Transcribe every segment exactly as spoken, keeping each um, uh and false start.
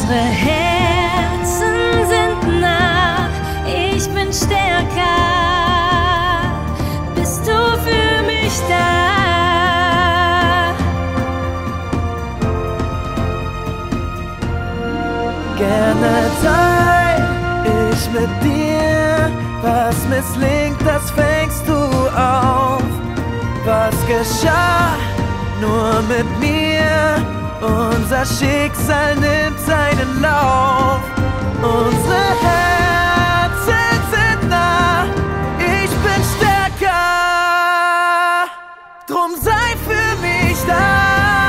Unsere Herzen sind nah, ich bin stärker. Bist du für mich da? Gerne teil ich mit dir, was misslingt, das fängst du auf. Was geschah nur mit mir? Unser Schicksal nimmt seinen Lauf. Unsere Herzen sind nah, ich bin stärker. Drum sei für mich da.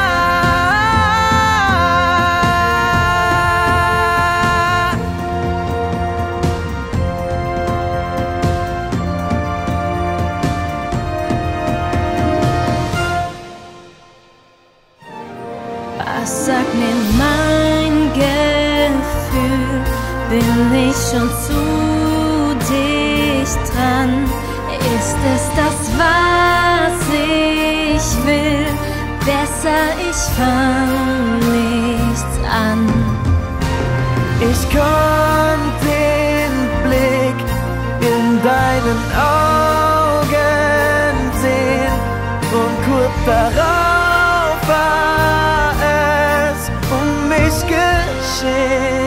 Was sagt mir mein Gefühl? Bin ich schon zu dicht dran? Ist es das, was ich will? Besser, ich fang nichts an. Ich konnt den Blick in deinen Augen sehen und kurz darauf war es um mich geschehen.